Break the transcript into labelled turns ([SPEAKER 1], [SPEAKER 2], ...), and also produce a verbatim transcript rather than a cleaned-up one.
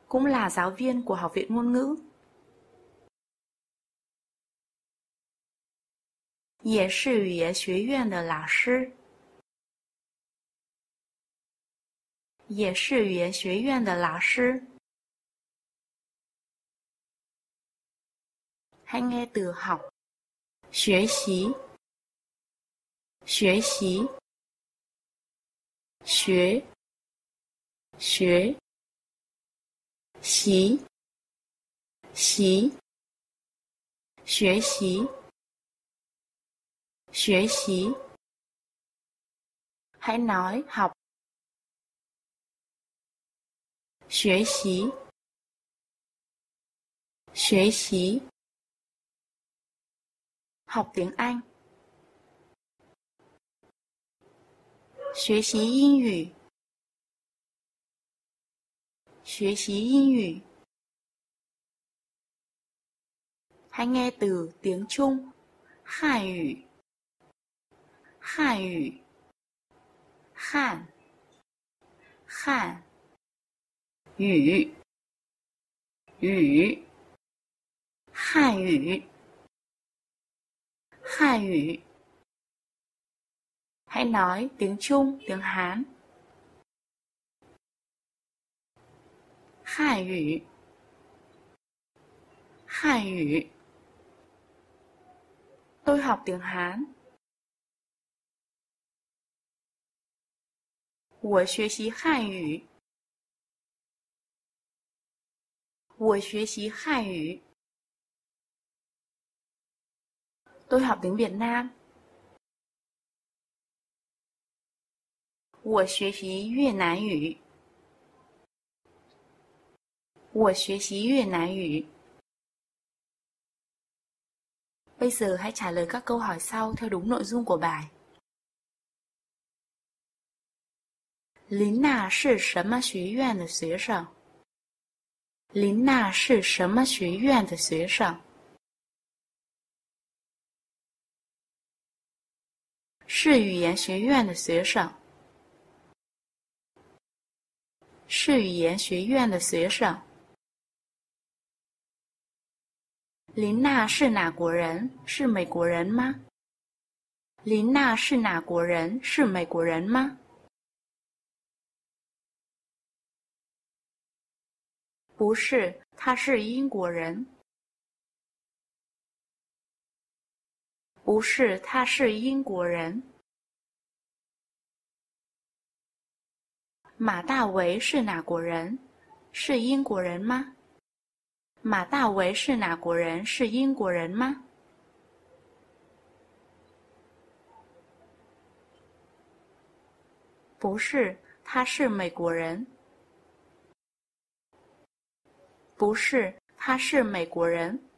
[SPEAKER 1] cũng là giáo viên của Học viện Ngôn ngữ. 也是语言学院的老师，也是语言学院的老师。Hãy nghe từ học, 学习，学习，学，学，习，习，学习，学习。Hãy nói học, 学习，学习。Học tiếng Anh, 学习英语，学习英语。Hãy nghe từ tiếng Trung, 汉语，汉语，汉，汉，语，语，汉语，汉语。Hãy nói tiếng Trung, tiếng Hán. 汉语，汉语。Tôi học tiếng Hán. 我学习汉语。我学习汉语。Tôi học tiếng Việt Nam. 我学习越南语。我学习越南语。Bây giờ hãy trả lời các câu hỏi sau theo đúng nội dung của bài. 林娜是什么学院的学生？林娜是什么学院的学生？是语言学院的学生。是语言学院的学生。林娜是哪国人？是美国人吗？林娜是哪国人？是美国人吗？不是，他是英国人。不是，他是英国人。马大为是哪国人？是英国人吗？马大为是哪国人？是英国人吗？不是，他是美国人。不是，他是美国人。